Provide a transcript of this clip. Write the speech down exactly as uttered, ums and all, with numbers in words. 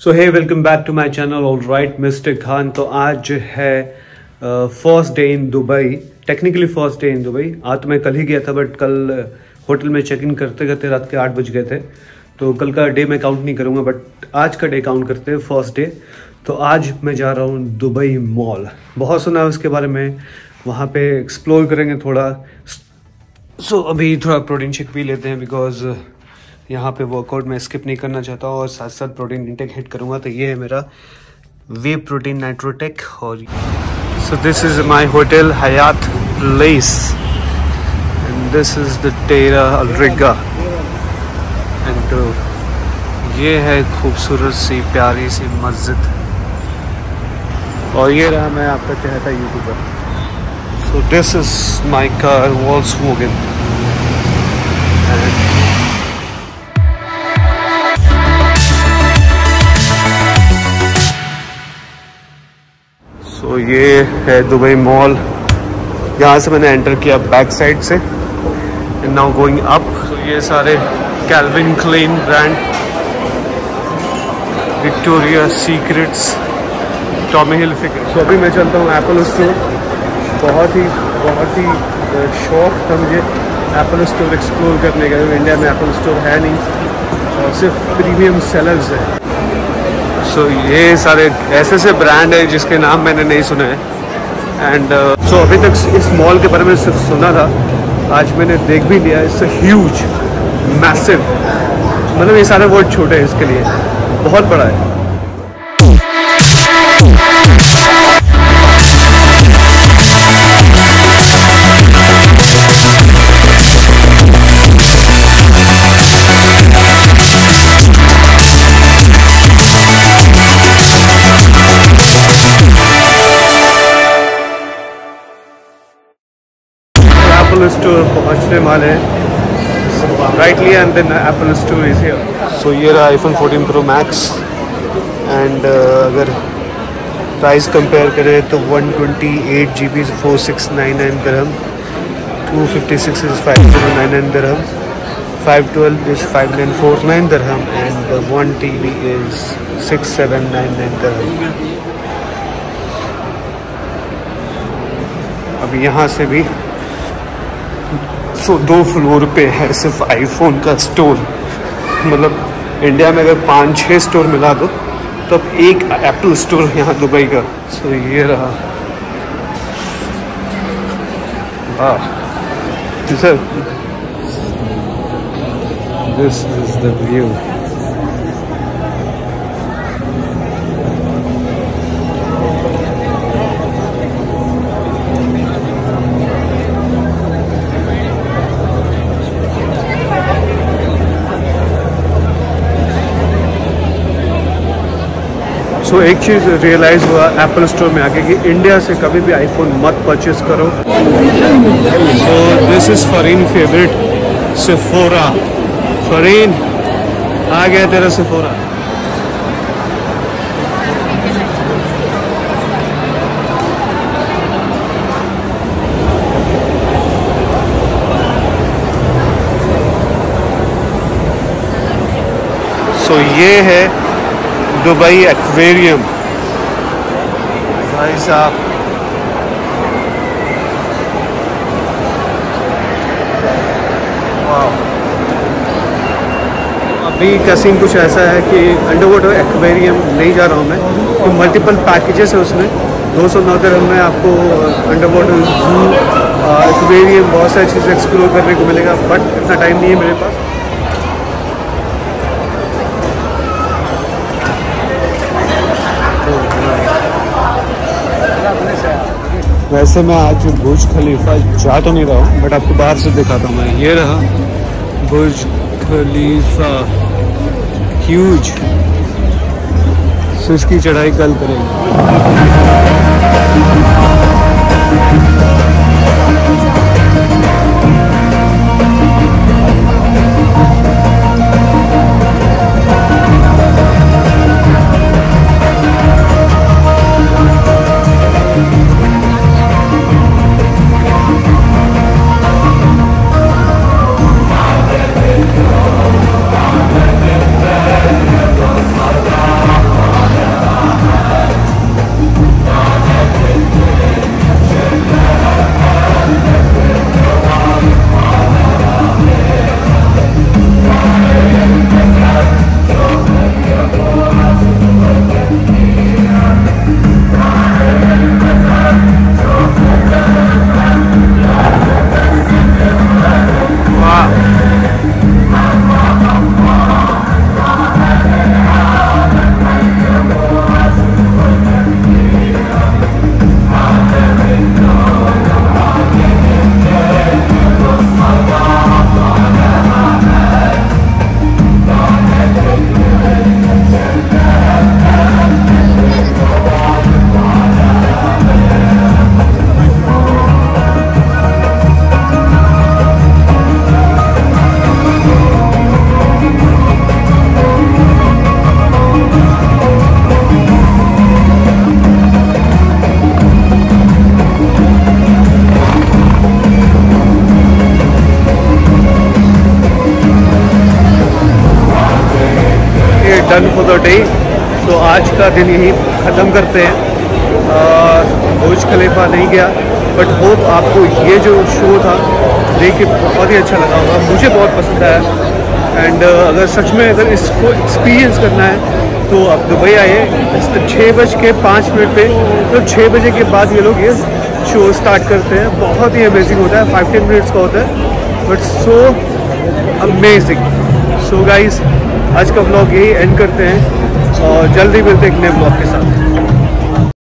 So hey welcome back to my channel all right mister Khan. तो आज है first day in Dubai, technically first day in Dubai. आज तो मैं कल ही गया था बट कल होटल में चेक इन करते करते रात के आठ बज गए थे, तो कल का डे मैं काउंट नहीं करूँगा बट आज का डे काउंट करते हैं फर्स्ट डे। तो आज मैं जा रहा हूँ दुबई मॉल, बहुत सुना है उसके बारे में, वहाँ पे एक्सप्लोर करेंगे थोड़ा। सो so, अभी थोड़ा प्रोटीन शेक पी लेते हैं बिकॉज यहाँ पे वर्कआउट में स्किप नहीं करना चाहता और साथ साथ प्रोटीन इंटेक हिट करूँगा। तो ये है मेरा वे प्रोटीन नाइट्रोटेक। और so this is my hotel Hyatt Place and this is the Terra Alriga and ये है खूबसूरत सी प्यारी सी मस्जिद। और ये रहा मैं आपका चहेता YouTuber. So this is my car Volkswagen. तो ये है दुबई मॉल, यहाँ से मैंने एंटर किया बैक साइड से एंड नाउ गोइंग अप। तो ये सारे Calvin Klein brand, Victoria Secrets, Tommy Hilfiger. तो अभी मैं चलता हूँ एप्पल स्टोर। बहुत ही बहुत ही शौक था मुझे एप्पल स्टोर एक्सप्लोर करने का। इंडिया में एप्पल स्टोर है नहीं और सिर्फ प्रीमियम सेलर्स है। सो so, ये सारे ऐसे ऐसे ब्रांड है जिसके नाम मैंने नहीं सुने हैं एंड सो so, अभी तक इस मॉल के बारे में सिर्फ सुना था, आज मैंने देख भी लिया। इट्स ह्यूज मैसिव, मतलब ये सारे वर्ड छोटे हैं इसके लिए, बहुत बड़ा है। एप्पल स्टोर पहुंचने वाले हैं rightly and then Apple store is here. So ये रहा iPhone fourteen Pro Max and अगर प्राइस कंपेयर करें तो one twenty eight G B is four six nine nine dirham, two fifty six is five zero nine nine dirham, five twelve is five nine four nine dirham and one T B is six seven nine nine dirham. अब यहाँ से भी सो दो floor पे है सिर्फ iPhone का store. मतलब इंडिया में अगर पाँच छः स्टोर मिला दो तो अब एक एप्पल स्टोर यहाँ दुबई का। सो ये रहा, वाह sir, this is the view. तो एक चीज़ रियलाइज़ हुआ एप्पल स्टोर में आके कि इंडिया से कभी भी आईफोन मत परचेस करो। So this is Fareen favourite Sephora. Fareen आ गया तेरा सेफोरा। सो ये है दुबई एक्वेरियम। भाई साहब वाह। अभी का सीन कुछ ऐसा है कि अंडर वाटर एक्वेरियम नहीं जा रहा हूँ मैं, तो मल्टीपल पैकेजेस है उसमें। दो सौ नौ दिरहम में आपको अंडर वाटर जू, एक्वेरियम, बहुत सारी चीज़ें एक्सप्लोर करने को मिलेगा बट इतना टाइम नहीं है मेरे पास। वैसे मैं आज बुर्ज खलीफा जा तो नहीं रहा हूँ बट आपको बाहर से दिखाता हूँ मैं। ये रहा बुर्ज खलीफा, ह्यूज। सो इसकी चढ़ाई कल करेंगे। Done for the day. तो आज का दिन यही ख़त्म करते हैं। बुर्ज खलीफा नहीं गया, बट होप आपको ये जो शो था देख के बहुत ही अच्छा लगा होगा। मुझे बहुत पसंद आया। एंड uh, अगर सच में अगर इसको एक्सपीरियंस करना है तो आप दुबई आइए छः बज के पाँच मिनट पे। तो छः बजे के बाद ये लोग ये शो स्टार्ट करते हैं। बहुत ही अमेजिंग होता है, फाइव टेन मिनट्स का होता है, but so amazing. So guys, आज का ब्लॉग यही एंड करते हैं और जल्दी मिलते हैं एक नए ब्लॉग के साथ।